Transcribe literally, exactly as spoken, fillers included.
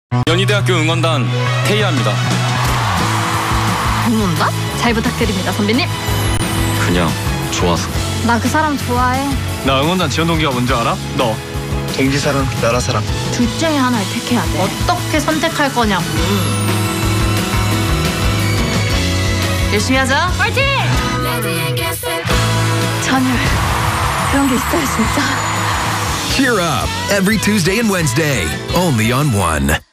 연희대학교 응원단 태희아입니다. 응원단? 잘 부탁드립니다, 선배님. 그냥 좋아서. 나 그 사람 좋아해. 나 응원단 지원 동기가 뭔지 알아? 너. 동기사랑, 나라사랑. 둘 중에 하나를 택해야 돼. 어떻게 선택할 거냐고. 열심히 하자. 파이팅! 찬열, 그런 게 있어요, 진짜. Cheer up every Tuesday and Wednesday, only on One.